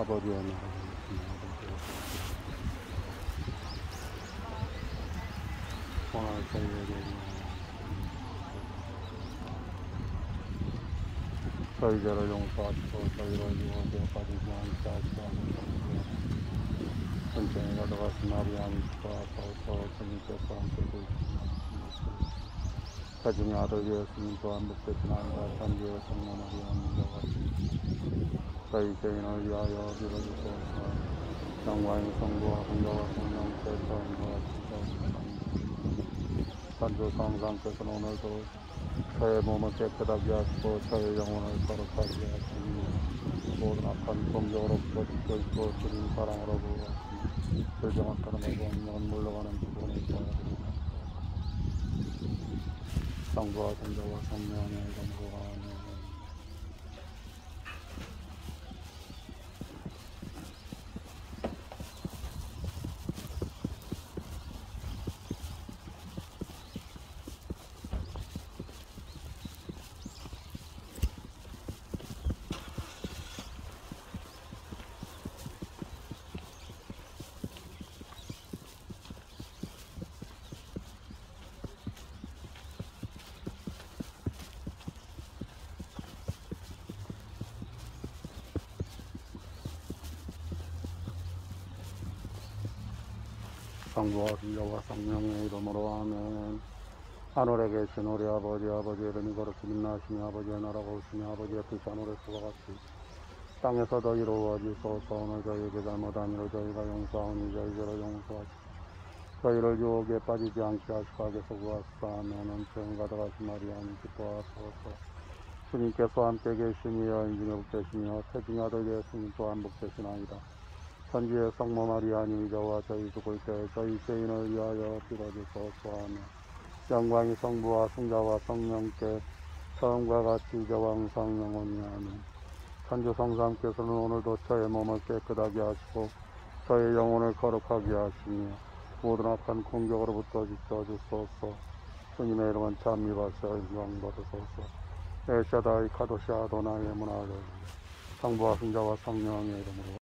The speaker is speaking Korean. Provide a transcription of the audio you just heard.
아버지의 나라가 오늘 저희 죄를 용서하시고 저희를 유혹에 빠지지 않게 하시고 천천히 가져가신 마리아님 축복하소서. 주님께서 함께 계시니 가중의 아들 예수님 또한 복되신 아이가 천주의 성모 마리아님과 같이 저희 죄인을 위하여 빌어주소서. 영광의 성부와 성자와 성령께 처음과 같이 천주 성상께서는 오늘도 저의 몸을 깨끗하게 하시고 저의 영혼을 거룩하게 하시니 모든 악한 공격으로부터 지켜 있고 주님 사랑으로 부어하시니 불정한 사람의 영혼 물러가는 부분을 도와드립니다. 성부와 성자와 성령의 이름으로 아멘. 성부와 성자와 성령의 이름으로 아멘. 하늘에 계신 우리 아버지의 이름이 거룩히 빛나시며 아버지의 나라가 오시며 아버지의 뜻이 하늘에서와 같이 땅에서도 이루어지소서. 오늘 저희에게 잘못한 일을 저희가 용서하오니 저희 죄를 용서하시고 저희를 유혹에 빠지지 않게 하시고 악에서 구하시사하면 은총을 가져가신 마리아님 기뻐하소서. 주님께서 함께 계시니 여인 중에 복되시며 태중의 아들 예수님 또한 복되시나이다. 천주의 성모 마리아님 이제와 저희 죽을 때 저희 죄인을 위하여 빌어주소서 하며 영광이 성부와 성자와 성령께 처음과 같이 이제와 항상 영원히 아멘. 천주 성삼께서는 오늘도 저의 몸을 깨끗하게 하시고 저의 영혼을 거룩하게 하시며 모든 악한 공격으로부터 지켜주소서. 주님의 이름은 찬미받으셔 영광받으소서. 엘샤다이 카도시 아도나의 문화를 성부와 성자와 성령의 이름으로